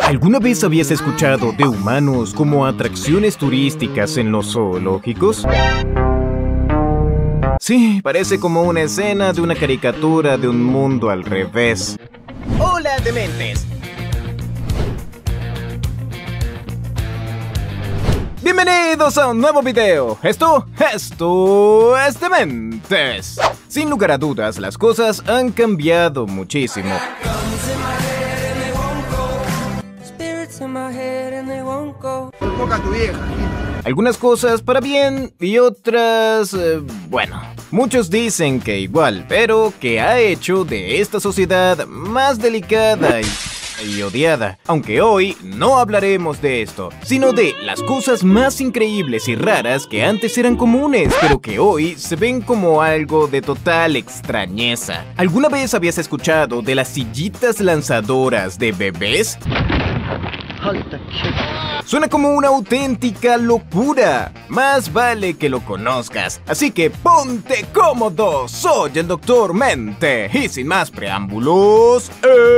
¿Alguna vez habías escuchado de humanos como atracciones turísticas en los zoológicos? Sí, parece como una escena de una caricatura de un mundo al revés. ¡Hola, dementes! Bienvenidos a un nuevo video. Esto es Dementes. Sin lugar a dudas, las cosas han cambiado muchísimo. Algunas cosas para bien y otras, bueno, muchos dicen que igual, pero que ha hecho de esta sociedad más delicada y odiada. Aunque hoy no hablaremos de esto, sino de las cosas más increíbles y raras que antes eran comunes, pero que hoy se ven como algo de total extrañeza. ¿Alguna vez habías escuchado de las sillitas lanzadoras de bebés? Suena como una auténtica locura. Más vale que lo conozcas. Así que ponte cómodo. Soy el Dr. Mente. Y sin más preámbulos,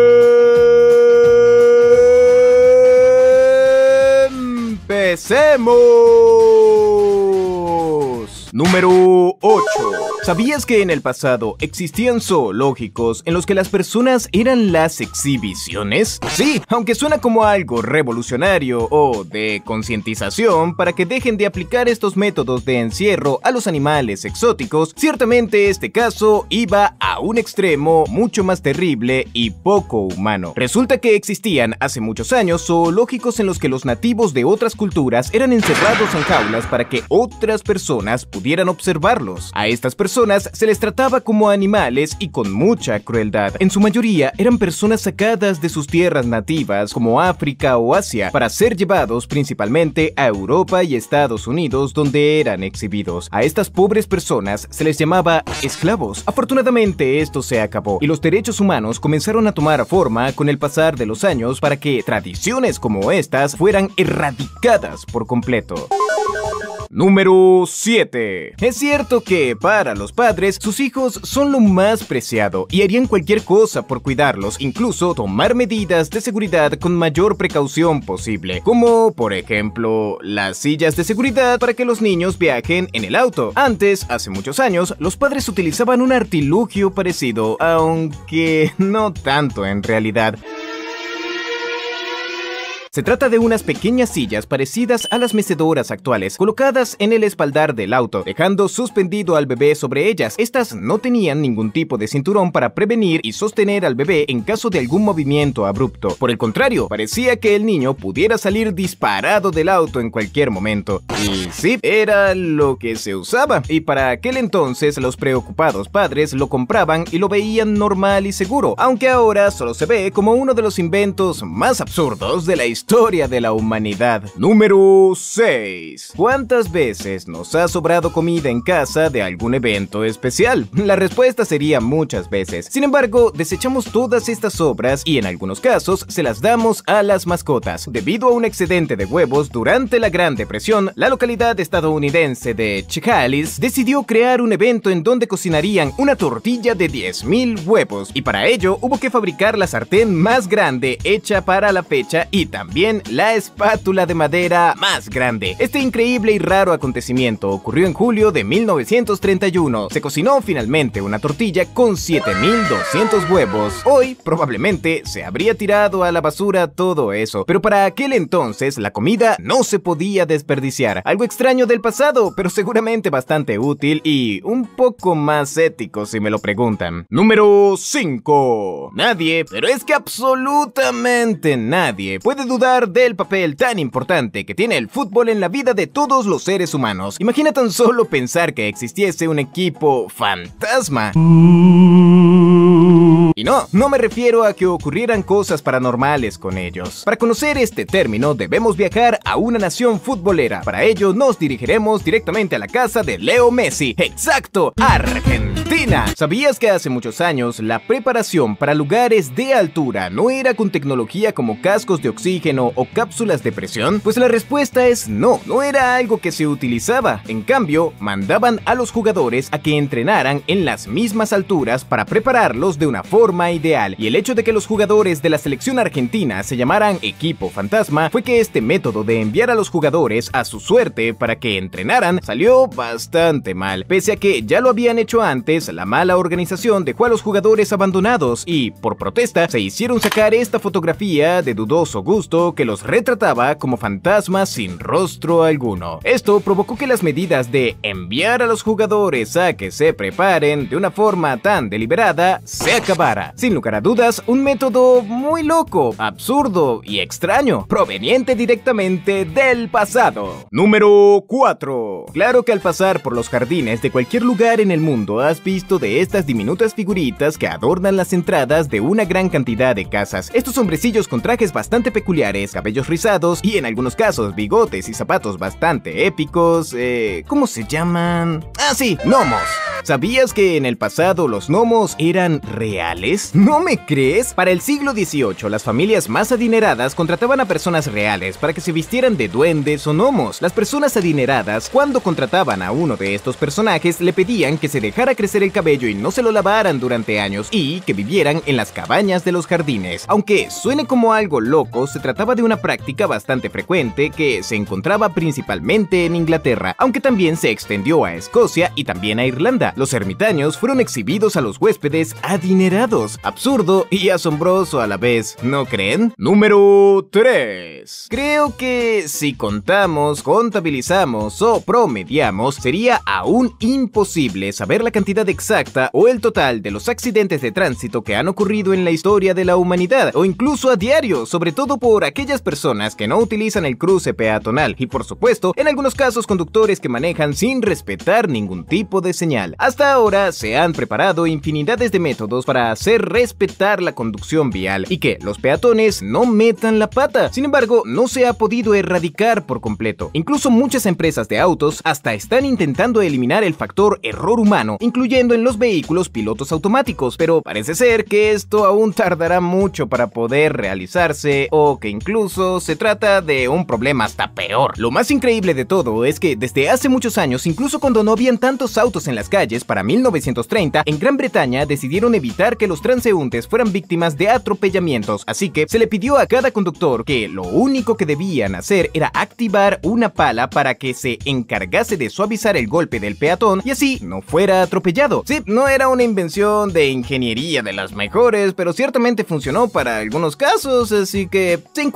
¡empecemos! Número 8. ¿Sabías que en el pasado existían zoológicos en los que las personas eran las exhibiciones? Sí, aunque suena como algo revolucionario o de concientización para que dejen de aplicar estos métodos de encierro a los animales exóticos, ciertamente este caso iba a un extremo mucho más terrible y poco humano. Resulta que existían hace muchos años zoológicos en los que los nativos de otras culturas eran encerrados en jaulas para que otras personas pudieran observarlos. A estas personas se les trataba como animales y con mucha crueldad. En su mayoría eran personas sacadas de sus tierras nativas como África o Asia para ser llevados principalmente a Europa y Estados Unidos, donde eran exhibidos. A estas pobres personas se les llamaba esclavos. Afortunadamente esto se acabó y los derechos humanos comenzaron a tomar forma con el pasar de los años para que tradiciones como estas fueran erradicadas por completo. Número 7. Es cierto que para los padres sus hijos son lo más preciado y harían cualquier cosa por cuidarlos, incluso tomar medidas de seguridad con mayor precaución posible, como por ejemplo las sillas de seguridad para que los niños viajen en el auto. Antes, hace muchos años, los padres utilizaban un artilugio parecido, aunque no tanto en realidad. Se trata de unas pequeñas sillas parecidas a las mecedoras actuales, colocadas en el espaldar del auto, dejando suspendido al bebé sobre ellas. Estas no tenían ningún tipo de cinturón para prevenir y sostener al bebé en caso de algún movimiento abrupto. Por el contrario, parecía que el niño pudiera salir disparado del auto en cualquier momento. Y sí, era lo que se usaba. Y para aquel entonces, los preocupados padres lo compraban y lo veían normal y seguro, aunque ahora solo se ve como uno de los inventos más absurdos de la historia de la humanidad. Número 6. ¿Cuántas veces nos ha sobrado comida en casa de algún evento especial? La respuesta sería muchas veces. Sin embargo, desechamos todas estas sobras y en algunos casos se las damos a las mascotas. Debido a un excedente de huevos durante la Gran Depresión, la localidad estadounidense de Chehalis decidió crear un evento en donde cocinarían una tortilla de 10,000 huevos y para ello hubo que fabricar la sartén más grande hecha para la fecha y también la espátula de madera más grande. Este increíble y raro acontecimiento ocurrió en julio de 1931. Se cocinó finalmente una tortilla con 7,200 huevos. Hoy probablemente se habría tirado a la basura todo eso, pero para aquel entonces la comida no se podía desperdiciar. Algo extraño del pasado, pero seguramente bastante útil y un poco más ético si me lo preguntan. Número 5. Nadie, pero es que absolutamente nadie puede dudar del papel tan importante que tiene el fútbol en la vida de todos los seres humanos. Imagina tan solo pensar que existiese un equipo fantasma. Y no me refiero a que ocurrieran cosas paranormales con ellos. Para conocer este término debemos viajar a una nación futbolera. Para ello nos dirigiremos directamente a la casa de Leo Messi. ¡Exacto! Argentina. ¿Sabías que hace muchos años la preparación para lugares de altura no era con tecnología como cascos de oxígeno o cápsulas de presión? Pues la respuesta es no era algo que se utilizaba. En cambio, mandaban a los jugadores a que entrenaran en las mismas alturas para prepararlos de una forma forma ideal, y el hecho de que los jugadores de la selección argentina se llamaran Equipo Fantasma fue que este método de enviar a los jugadores a su suerte para que entrenaran salió bastante mal. Pese a que ya lo habían hecho antes, la mala organización dejó a los jugadores abandonados y, por protesta, se hicieron sacar esta fotografía de dudoso gusto que los retrataba como fantasmas sin rostro alguno. Esto provocó que las medidas de enviar a los jugadores a que se preparen de una forma tan deliberada se acabara. Sin lugar a dudas, un método muy loco, absurdo y extraño, proveniente directamente del pasado. Número 4. Claro que al pasar por los jardines de cualquier lugar en el mundo has visto de estas diminutas figuritas que adornan las entradas de una gran cantidad de casas. Estos hombrecillos con trajes bastante peculiares, cabellos rizados y en algunos casos bigotes y zapatos bastante épicos, ¿cómo se llaman? Ah, sí, gnomos. ¿Sabías que en el pasado los gnomos eran reales? ¿No me crees? Para el siglo XVIII, las familias más adineradas contrataban a personas reales para que se vistieran de duendes o gnomos. Las personas adineradas, cuando contrataban a uno de estos personajes, le pedían que se dejara crecer el cabello y no se lo lavaran durante años y que vivieran en las cabañas de los jardines. Aunque suene como algo loco, se trataba de una práctica bastante frecuente que se encontraba principalmente en Inglaterra, aunque también se extendió a Escocia y también a Irlanda. Los ermitaños fueron exhibidos a los huéspedes adinerados. Absurdo y asombroso a la vez, ¿no creen? Número 3. Creo que si contamos, contabilizamos o promediamos, sería aún imposible saber la cantidad exacta o el total de los accidentes de tránsito que han ocurrido en la historia de la humanidad, o incluso a diario, sobre todo por aquellas personas que no utilizan el cruce peatonal y, por supuesto, en algunos casos conductores que manejan sin respetar ningún tipo de señal. Hasta ahora se han preparado infinidades de métodos para hacer respetar la conducción vial y que los peatones no metan la pata. Sin embargo, no se ha podido erradicar por completo. Incluso muchas empresas de autos hasta están intentando eliminar el factor error humano, incluyendo en los vehículos pilotos automáticos, pero parece ser que esto aún tardará mucho para poder realizarse, o que incluso se trata de un problema hasta peor. Lo más increíble de todo es que desde hace muchos años, incluso cuando no habían tantos autos en las calles, para 1930, en Gran Bretaña decidieron evitar que los transeúntes fueran víctimas de atropellamientos, así que se le pidió a cada conductor que lo único que debían hacer era activar una pala para que se encargase de suavizar el golpe del peatón y así no fuera atropellado. Sí, no era una invención de ingeniería de las mejores, pero ciertamente funcionó para algunos casos, así que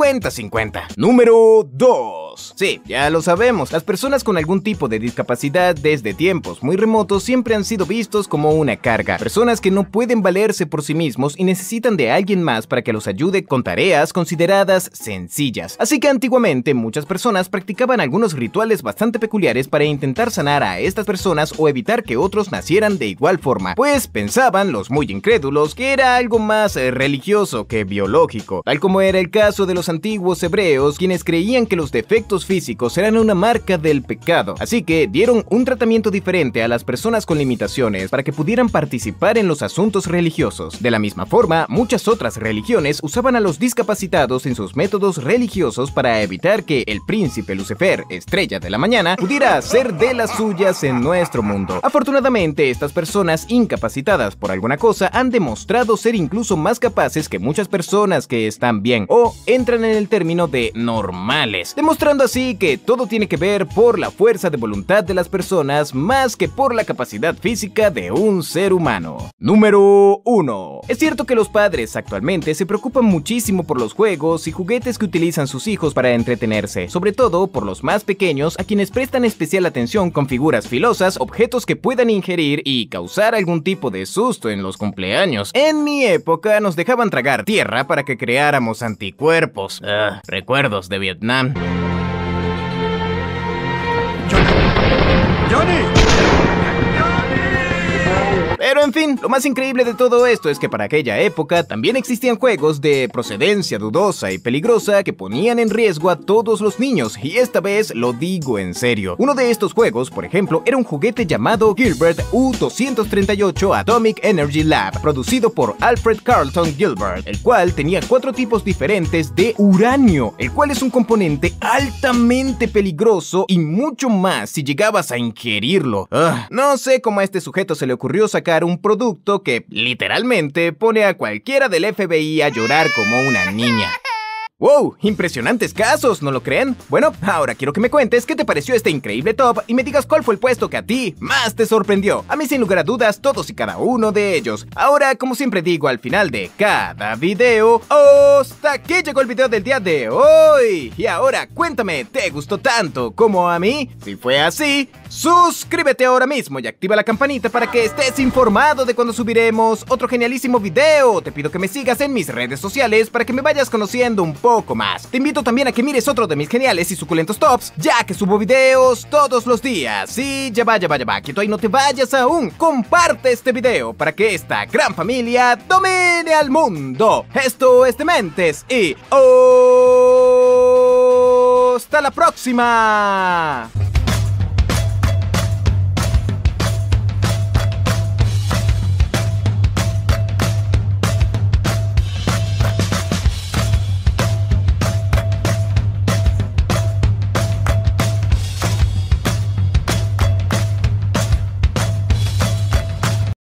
50-50. Número 2. Sí, ya lo sabemos, las personas con algún tipo de discapacidad desde tiempos muy remotos siempre han sido vistos como una carga, personas que no pueden valerse por sí mismos y necesitan de alguien más para que los ayude con tareas consideradas sencillas. Así que antiguamente muchas personas practicaban algunos rituales bastante peculiares para intentar sanar a estas personas o evitar que otros nacieran de igual forma, pues pensaban los muy incrédulos que era algo más religioso que biológico, tal como era el caso de los antiguos hebreos, quienes creían que los defectos físicos eran una marca del pecado, así que dieron un tratamiento diferente a las personas con limitaciones para que pudieran participar en los asuntos religiosos. De la misma forma, muchas otras religiones usaban a los discapacitados en sus métodos religiosos para evitar que el príncipe Lucifer, estrella de la mañana, pudiera hacer de las suyas en nuestro mundo. Afortunadamente, estas personas incapacitadas por alguna cosa han demostrado ser incluso más capaces que muchas personas que están bien o entran en el término de normales, demostrando así que todo tiene que ver por la fuerza de voluntad de las personas más que por la capacidad física de un ser humano. Número 1. Es cierto que los padres actualmente se preocupan muchísimo por los juegos y juguetes que utilizan sus hijos para entretenerse, sobre todo por los más pequeños a quienes prestan especial atención con figuras filosas, objetos que puedan ingerir y causar algún tipo de susto en los cumpleaños. En mi época nos dejaban tragar tierra para que creáramos anticuerpos. Recuerdos de Vietnam. ¡Johnny! Pero en fin, lo más increíble de todo esto es que para aquella época también existían juegos de procedencia dudosa y peligrosa que ponían en riesgo a todos los niños, y esta vez lo digo en serio. Uno de estos juegos, por ejemplo, era un juguete llamado Gilbert U-238 Atomic Energy Lab, producido por Alfred Carlton Gilbert, el cual tenía 4 tipos diferentes de uranio, el cual es un componente altamente peligroso y mucho más si llegabas a ingerirlo. No sé cómo a este sujeto se le ocurrió sacar sacar un producto que, literalmente, pone a cualquiera del FBI a llorar como una niña. ¡Wow! Impresionantes casos, ¿no lo creen? Bueno, ahora quiero que me cuentes qué te pareció este increíble top y me digas cuál fue el puesto que a ti más te sorprendió. A mí sin lugar a dudas, todos y cada uno de ellos. Ahora, como siempre digo al final de cada video, hasta aquí llegó el video del día de hoy. Y ahora, cuéntame, ¿te gustó tanto como a mí? Si fue así, suscríbete ahora mismo y activa la campanita para que estés informado de cuando subiremos otro genialísimo video. Te pido que me sigas en mis redes sociales para que me vayas conociendo un poco más. Te invito también a que mires otro de mis geniales y suculentos tops, ya que subo videos todos los días. Y ya va, que tú ahí no te vayas aún. Comparte este video para que esta gran familia domine al mundo. Esto es Dementes y hasta la próxima.